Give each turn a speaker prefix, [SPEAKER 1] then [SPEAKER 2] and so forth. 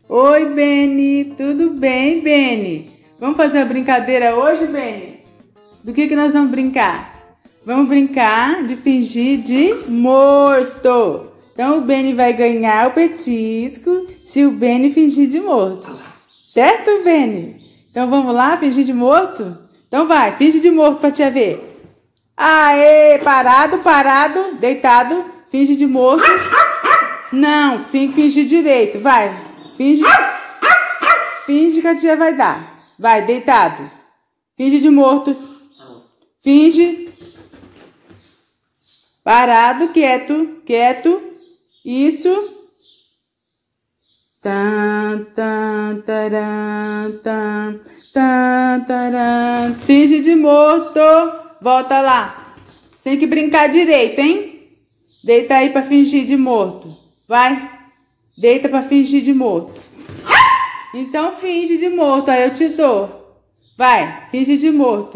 [SPEAKER 1] Oi, Beni, tudo bem, Beni? Vamos fazer uma brincadeira hoje, Beni? Do que nós vamos brincar? Vamos brincar de fingir de morto. Então o Beni vai ganhar o petisco se o Beni fingir de morto. Certo, Beni? Então vamos lá, fingir de morto? Então vai, finge de morto pra tia ver. Aê, parado, deitado, finge de morto. Não, finge direito, vai. Finge que a tia vai dar. Vai, deitado. Finge de morto. Finge. Parado, quieto. Isso. Finge de morto. Volta lá. Tem que brincar direito, hein? Deita aí pra fingir de morto. Vai. Deita pra fingir de morto. Então finge de morto, aí eu te dou. Vai, finge de morto.